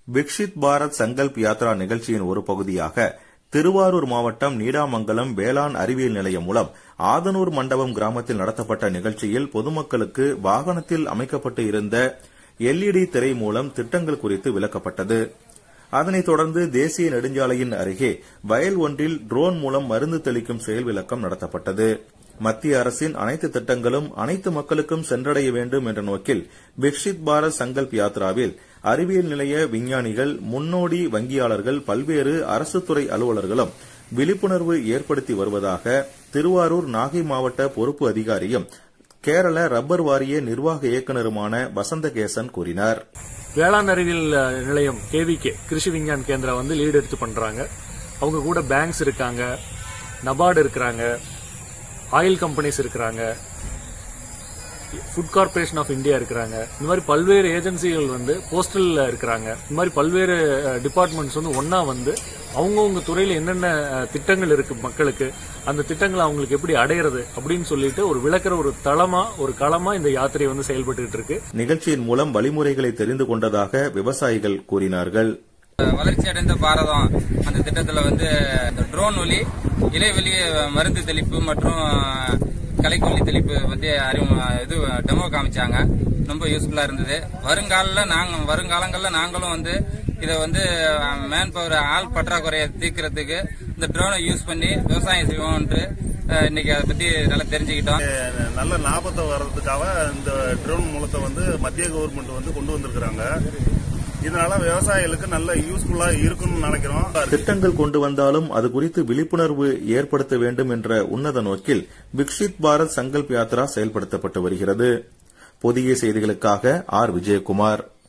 விக்ஷித் பாரத் சங்கல்ப் யாத்ரா நிகழ்ச்சியின் ஒரு பகுதியாக திருவாரூர் மாவட்டம் நீடாமங்கலம் வேளாண் அறிவியல் நிலையம் மூலம் ஆதனூர் மண்டபம் கிராமத்தில் நடத்தப்பட்ட நிகழ்ச்சியில் பொதுமக்களுக்கு வாகனத்தில் அமைக்கப்பட்டு இருந்த LED திரை மூலம் திட்டங்கள் குறித்து விளக்கப்பட்டது. அதனைத் தொடர்ந்து தேசிய நெடுஞ்சாலையின் அருகே வயல் ஒன்றில் ட்ரோன் மூலம் மருந்து தெளிக்கும் செயல் விளக்கம் நடத்தப்பட்டது. மத்திய அரசின் அனைத்து திட்டங்களும் அனைத்து மக்களுக்கும் சென்றடைய வேண்டும் என்ற நோக்கில் விக்ஷித் பாரத் சங்கல்ப் யாத்ராவில் அறிவியல் நிலைய விஞ்ஞானிகள், முன்னோடி வங்கியாளர்கள், பல்வேறு அரசுத்துறை அலுவலர்களும் விழிப்புணர்வு ஏற்படுத்தி வருவதாக திருவாரூர் நாகை மாவட்ட பொறுப்பு அதிகாரியும் கேரள ரப்பர் வாரிய நிர்வாக இயக்குநருமான வசந்தகேசன் கூறினார். வேளாண் அறிவியல் நிலையம் KVK கிருஷி விஞ்ஞான் கேந்திரா லீடு எடுத்து பண்றாங்க. அவங்க கூட பேங்க்ஸ் இருக்காங்க, நபார்டு இருக்கிறாங்க, ஆயில் கம்பெனிஸ் இருக்கிறாங்க, ஃபுட் கார்பரேஷன் ஆஃப் இந்தியா இருக்கிறாங்க. இந்த மாதிரி பல்வேறு ஏஜென்சிகள் போஸ்டல் இருக்கிறாங்க. இந்த மாதிரி பல்வேறு டிபார்ட்மெண்ட்ஸ் ஒன்னா அவங்கவுங்க துறையில என்னென்ன திட்டங்கள் இருக்கு மக்களுக்கு, அந்த திட்டங்களை அவங்களுக்கு எப்படி அடையிறது அப்படின்னு சொல்லிட்டு ஒரு விளக்குற ஒரு தளமா, ஒரு களமா இந்த யாத்திரை செயல்பட்டு இருக்கு. நிகழ்ச்சியின் மூலம் வழிமுறைகளை தெரிந்து கொண்டதாக விவசாயிகள் கூறினார்கள். வளர்ச்சி அடைந்த பாரதம் அந்த திட்டத்தில் ட்ரோன் ஒலி, இலைவெளி மருந்து தெளிப்பு மற்றும் களைக்கொல்லி தெளிப்பு டெமோ காமிச்சாங்க. ரொம்ப யூஸ்ஃபுல்லா இருந்தது. வருங்காலங்களில் நாங்களும் இதை மேன் பவர் ஆள் பற்றாக்குறையை தீர்க்கிறதுக்கு இந்த ட்ரோனை யூஸ் பண்ணி விவசாயம் செய்வோம் என்று இன்னைக்கு அதை பத்தி நல்லா தெரிஞ்சுக்கிட்டோம். நல்ல லாபத்தை வர்றதுக்காக இந்த ட்ரோன் மூலத்தை மத்திய கவர்மெண்ட் கொண்டு வந்திருக்கிறாங்க. இதனால விவசாயிகளுக்கு நல்ல யூஸ்ஃபுல்லா இருக்கும்னு நினைக்கிறோம். திட்டங்கள் கொண்டு வந்தாலும் அது குறித்து விழிப்புணர்வு ஏற்படுத்த வேண்டும் என்ற உன்னத நோக்கில் விக்ஷித் பாரத் சங்கல்ப் யாத்ரா செயல்படுத்தப்பட்டு வருகிறது. புதிய செய்திகளுக்காக R. விஜயகுமார்.